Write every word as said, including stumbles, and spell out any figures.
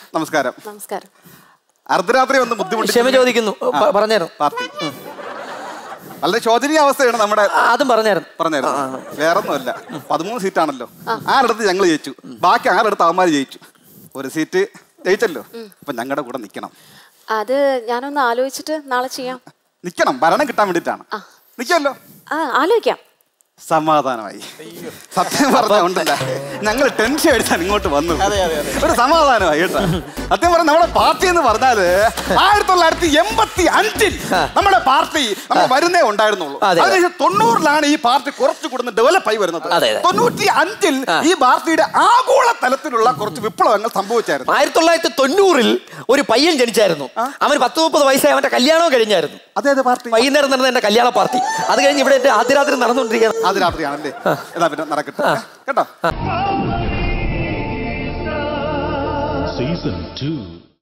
നമസ്കാരം. നമസ്കാരം. അർദ്ധരാത്രി വന്ന് ബുദ്ധിമുട്ട് ക്ഷമ ചോദിക്കുന്നു. പറഞ്ഞായിരുന്നു പാർട്ടി വളരെ ശോചനീയ അവസ്ഥയാണ് നമ്മുടെ. അതും പറഞ്ഞായിരുന്നു പറഞ്ഞായിരുന്നു വേറൊന്നുമല്ല. പതിമൂന്ന് സീറ്റാണല്ലോ. ആറെടുത്ത് ഞങ്ങൾ ജയിച്ചു, ബാക്കി ആറെടുത്ത് അവന്മാർ ജയിച്ചു. ഒരു സീറ്റ് ജയിച്ചല്ലോ. അപ്പൊ ഞങ്ങളുടെ കൂടെ നിക്കണം. അത് ഞാനൊന്ന് ആലോചിച്ചിട്ട് നാളെ ചെയ്യാം. നിക്കണം, ഭരണം കിട്ടാൻ വേണ്ടിട്ടാണ്. നിക്കല്ലോ. ആ ആലോചിക്കാം. സമാധാനമായി. സത്യം പറഞ്ഞുണ്ടല്ല, ഞങ്ങൾ ടെൻഷൻ അടിച്ചാൽ ഇങ്ങോട്ട് വന്നു. ഒരു സമാധാനമായി കേട്ടോ. സത്യം പറഞ്ഞ നമ്മുടെ പാർട്ടി എന്ന് പറഞ്ഞാല് ആയിരത്തി തൊള്ളായിരത്തി എൺപത്തി അഞ്ചിൽ നമ്മുടെ പാർട്ടി നമ്മൾ വരുന്നേ ഉണ്ടായിരുന്നുള്ളൂ. അതിനുശേഷം തൊണ്ണൂറിലാണ് ഈ പാർട്ടി കുറച്ചു കൂടുന്ന ഡെവലപ്പ് ആയി വരുന്നത്. തൊണ്ണൂറ്റി അഞ്ചിൽ ഈ പാർട്ടിയുടെ ആഗോള തലത്തിലുള്ള കുറച്ച് വിപ്ലവങ്ങൾ സംഭവിച്ചായിരുന്നു. ആയിരത്തി തൊള്ളായിരത്തി തൊണ്ണൂറിൽ ഒരു പയ്യൻ ജനിച്ചായിരുന്നു. അവന് പത്ത് മുപ്പത് വയസ്സായി, അവന്റെ കല്യാണവും കഴിഞ്ഞായിരുന്നു. അതേത് പാർട്ടി? വൈകുന്നേരം നടന്ന എന്റെ കല്യാണ പാർട്ടി. അത് കഴിഞ്ഞ് ഇവിടെ ആദ്യരാത്രി നടന്നുകൊണ്ടിരിക്കുകയാണ്. ആദ്യ രാത്രിയാണല്ലേ? എന്നാ പിന്നെ നടക്കട്ടെ കേട്ടോ. Season two.